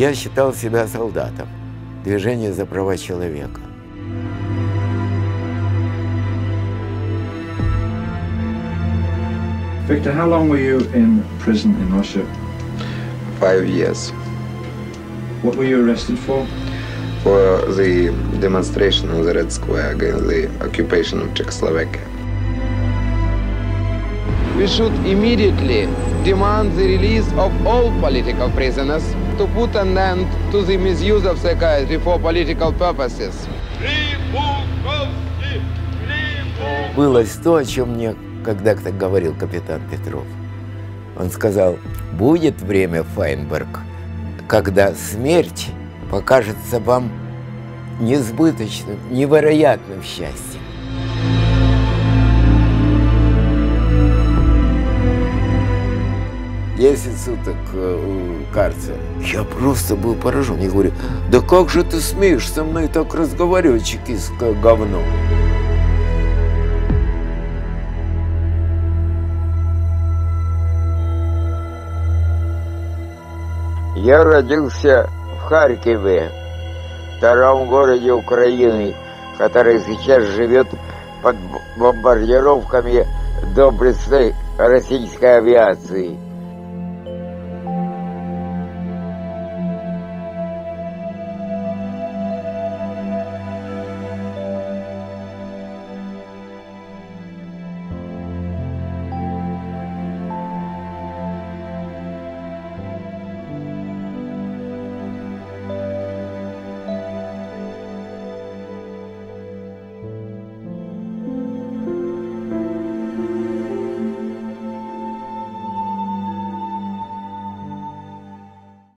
Я считал себя солдатом движения за права человека. Victor, how long were you in prison in Russia? 5 years. What were you arrested for? For the demonstration on the Red Square against the occupation of Czechoslovakia. We should immediately demand the release of all political prisoners to put an end to the misuse of psychiatry for political purposes. Было то, о чем мне когда-то говорил капитан Петров. Он сказал: будет время, Файнберг, когда смерть покажется вам несбыточным, невероятным счастьем. Десять суток в карцере. Я просто был поражен. Я говорю: да как же ты смеешь со мной так разговаривать, чекистское говно? Я родился в Харькове, втором городе Украины, который сейчас живет под бомбардировками доблестной российской авиации.